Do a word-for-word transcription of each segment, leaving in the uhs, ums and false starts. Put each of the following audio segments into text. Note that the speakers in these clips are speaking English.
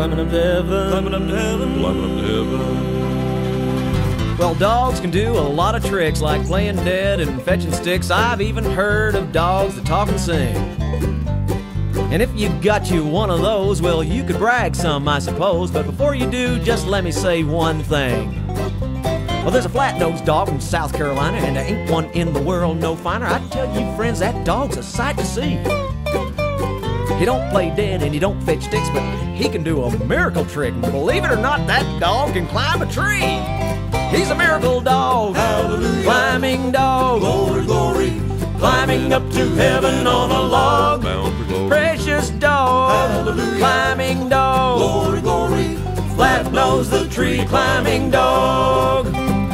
climbing up to heaven, climbing up to heaven, climbing up to heaven. Well, dogs can do a lot of tricks, like playing dead and fetching sticks. I've even heard of dogs that talk and sing. And if you got you one of those, well, you could brag some, I suppose. But before you do, just let me say one thing. Well, there's a flat-nosed dog from South Carolina, and there ain't one in the world no finer. I tell you, friends, that dog's a sight to see. He don't play dead and he don't fetch sticks, but he can do a miracle trick. And believe it or not, that dog can climb a tree. He's a miracle dog, Hallelujah. Climbing dog, Glory, glory, climbing up to heaven on a log. bound for glory. Precious dog, Hallelujah. climbing dog, Glory, glory, flat-nose the tree climbing dog.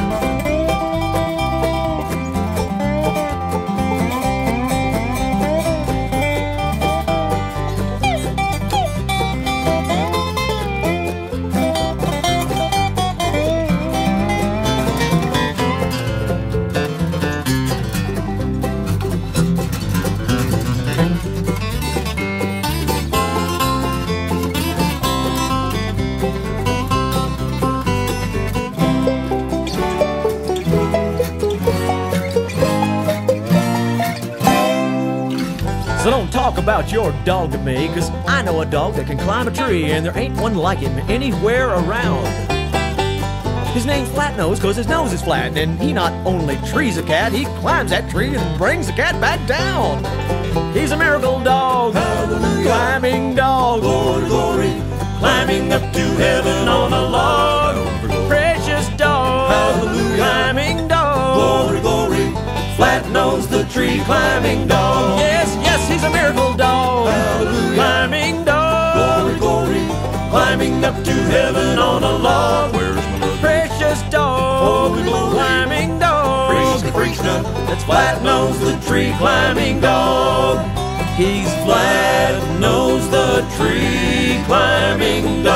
So don't talk about your dog to me, 'cause I know a dog that can climb a tree, and there ain't one like him anywhere around. His name's Flatnose 'cause his nose is flat, and he not only trees a cat, he climbs that tree and brings the cat back down. He's a miracle dog, Hallelujah. climbing dog, glory, glory, climbing up to heaven on a log. bound for glory. Precious dog, Hallelujah. climbing dog, Glory, glory, flat-nose the tree climbing dog. Yes, yes, he's a miracle dog, Hallelujah. climbing dog, glory, glory, climbing up to heaven on a log. where's my love? Precious dog, Holy glory. climbing dog, Preach, preach now. that's flat-nose the tree climbing dog. He's flat-nose the tree climbing dog.